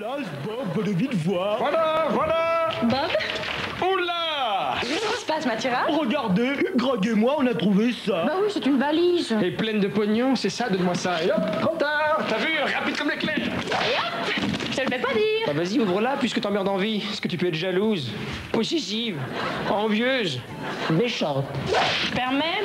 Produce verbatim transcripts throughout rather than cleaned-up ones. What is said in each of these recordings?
classe, Bob, venez vite voir. Voilà, voilà. Bob? Oula! Qu'est-ce qui se passe, Mathurin? Regardez, Greg et moi, on a trouvé ça. Bah oui, c'est une valise. Et pleine de pognon, c'est ça, donne-moi ça. Et hop, trop tard. T'as vu, rapide comme l'éclair. Et hop! Je te le fais pas dire. Bah vas-y, ouvre-la puisque t'emmerdes d'envie. Est-ce que tu peux être jalouse, possessive, envieuse, méchante? Permets?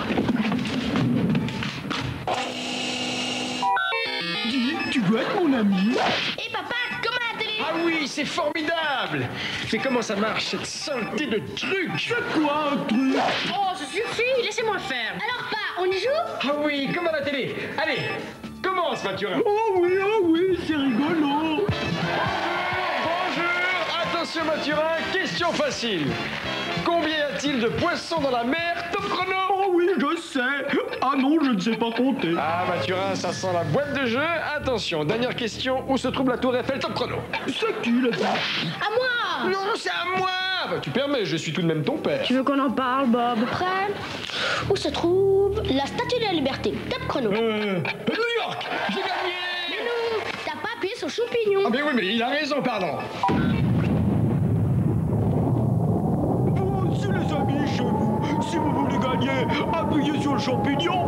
Dis, tu veux être mon ami? Et papa, comme à la télé. Ah oui, c'est formidable. Mais comment ça marche, cette saleté de truc? C'est quoi un truc? Oh, ça suffit, laissez-moi faire. Alors, pas, on y joue? Ah oui, comme à la télé. Allez, commence, Mathurin. Oh oui, oh oui, c'est rigolo. Bonjour, attention Mathurin, question facile. Combien y a-t-il de poissons dans la mer? Top chrono. Oh oui, je sais. Ah non, je ne sais pas compter. Ah Mathurin, ça sent la boîte de jeu. Attention, dernière question, où se trouve la tour Eiffel? Top chrono. C'est qui là-bas? À moi. Non, c'est à moi. Bah, tu permets, je suis tout de même ton père. Tu veux qu'on en parle, Bob? Prêt? Où se trouve la Statue de la Liberté? Top chrono. Euh... New York, j'ai gagné. Mais non, t'as pas appuyé sur champignon. Ah mais oui, mais il a raison, pardon. Vous aussi les amis, chez vous, si vous voulez gagner, appuyez sur le champignon